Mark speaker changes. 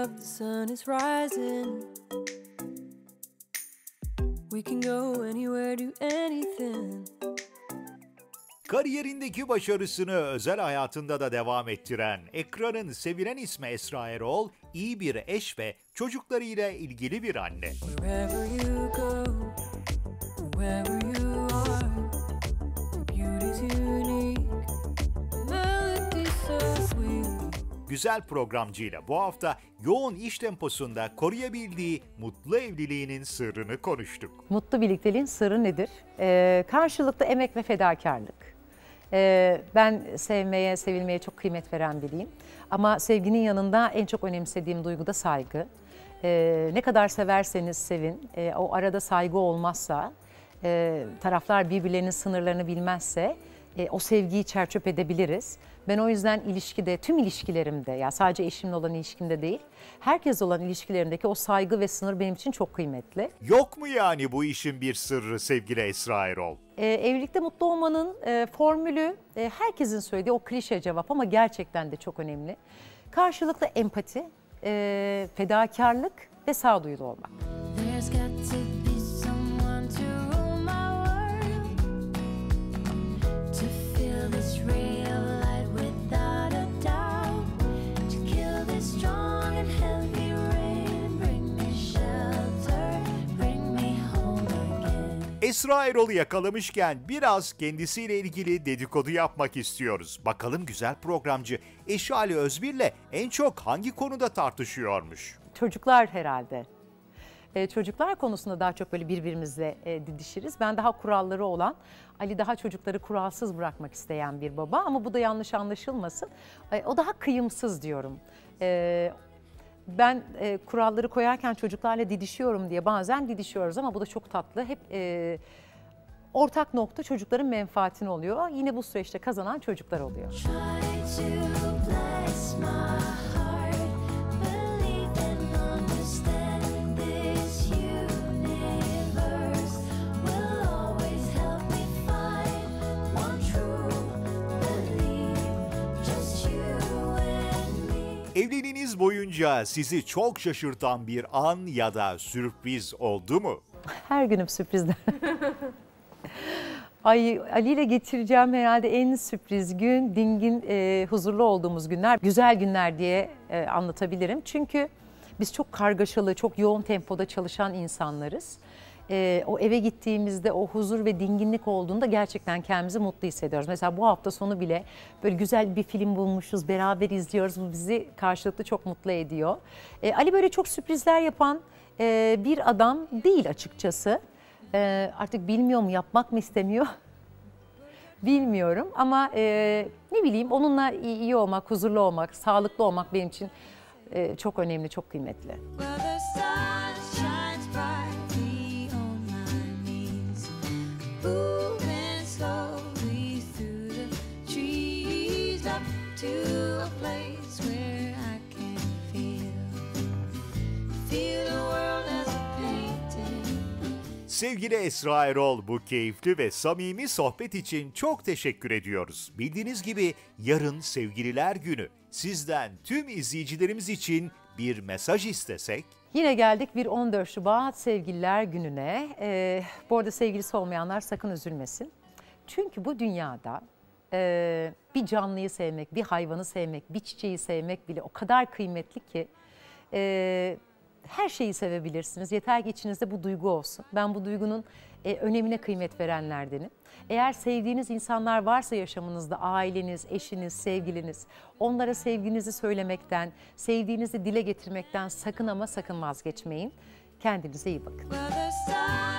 Speaker 1: up, the sun is rising. We can go anywhere, do anything.
Speaker 2: Kariyerindeki başarısını özel hayatında da devam ettiren, ekranın sevilen ismi Esra Erol, iyi bir eş ve çocuklarıyla ilgili bir anne.
Speaker 1: Wherever you go, wherever you are, beauty's unique, melody so sweet.
Speaker 2: Güzel programcıyla bu hafta yoğun iş temposunda koruyabildiği mutlu evliliğinin sırrını konuştuk.
Speaker 3: Mutlu birlikteliğin sırrı nedir? Karşılıklı emek ve fedakarlık. Ben sevmeye, sevilmeye çok kıymet veren biriyim. Ama sevginin yanında en çok önemsediğim duygu da saygı. Ne kadar severseniz sevin, o arada saygı olmazsa, taraflar birbirlerinin sınırlarını bilmezse o sevgiyi çerçöp edebiliriz. Ben o yüzden ilişkide, tüm ilişkilerimde, ya sadece eşimle olan ilişkimde değil, herkesle olan ilişkilerimdeki o saygı ve sınır benim için çok kıymetli.
Speaker 2: Yok mu yani bu işin bir sırrı sevgili Esra Erol?
Speaker 3: Evlilikte mutlu olmanın formülü herkesin söylediği o klişe cevap ama gerçekten de çok önemli. Karşılıklı empati, fedakarlık ve sağduyulu olmak.
Speaker 1: There's got to be someone to rule my world, to feel this ray of light without a doubt, to kill this strong and heavy rain, bring me shelter, bring me home again.
Speaker 2: Esra Erol'u yakalamışken biraz kendisiyle ilgili dedikodu yapmak istiyoruz. Bakalım güzel programcı eşi Ali Özbir'le en çok hangi konuda tartışıyormuş?
Speaker 3: Çocuklar herhalde. Çocuklar konusunda daha çok böyle birbirimizle didişiriz. Ben daha kuralları olan, Ali daha çocukları kuralsız bırakmak isteyen bir baba. Ama bu da yanlış anlaşılmasın. O daha kıyımsız diyorum. Ben kuralları koyarken çocuklarla didişiyorum diye bazen didişiyoruz ama bu da çok tatlı. Hep ortak nokta çocukların menfaatine oluyor. Yine bu süreçte kazanan çocuklar oluyor.
Speaker 1: Try to bless my heart, believe and understand this universe will always help me find one true belief, just you and me.
Speaker 2: Evliliğiniz boyunca sizi çok şaşırtan bir an ya da sürpriz oldu mu?
Speaker 3: Her günüm sürprizler. Ay, Ali ile geçireceğim herhalde en sürpriz gün, dingin, huzurlu olduğumuz günler, güzel günler diye anlatabilirim. Çünkü biz çok kargaşalı, çok yoğun tempoda çalışan insanlarız. O eve gittiğimizde o huzur ve dinginlik olduğunda gerçekten kendimizi mutlu hissediyoruz. Mesela bu hafta sonu bile böyle güzel bir film bulmuşuz, beraber izliyoruz. Bu bizi karşılıklı çok mutlu ediyor. Ali böyle çok sürprizler yapan bir adam değil açıkçası. Artık bilmiyor mu, yapmak mı istemiyor? Bilmiyorum ama ne bileyim onunla iyi olmak, huzurlu olmak, sağlıklı olmak benim için çok önemli, çok kıymetli.
Speaker 1: Well, the sun shines brightly on my knees, moving slowly through the trees up to a place where I can feel the world as a painting.
Speaker 2: Sevgili Esra Erol, bu keyifli ve samimi sohbet için çok teşekkür ediyoruz. Bildiğiniz gibi yarın Sevgililer Günü. Sizden tüm izleyicilerimiz için bir mesaj istesek?
Speaker 3: Yine geldik bir 14 Şubat Sevgililer Günü'ne. Bu arada sevgilisi olmayanlar sakın üzülmesin. Çünkü bu dünyada bir canlıyı sevmek, bir hayvanı sevmek, bir çiçeği sevmek bile o kadar kıymetli ki her şeyi sevebilirsiniz. Yeter ki içinizde bu duygu olsun. Ben bu duygunun önemine kıymet verenlerdenim. Eğer sevdiğiniz insanlar varsa yaşamınızda, aileniz, eşiniz, sevgiliniz, onlara sevginizi söylemekten, sevdiğinizi dile getirmekten sakın ama sakın vazgeçmeyin. Kendinize iyi bakın.
Speaker 1: Well, the sun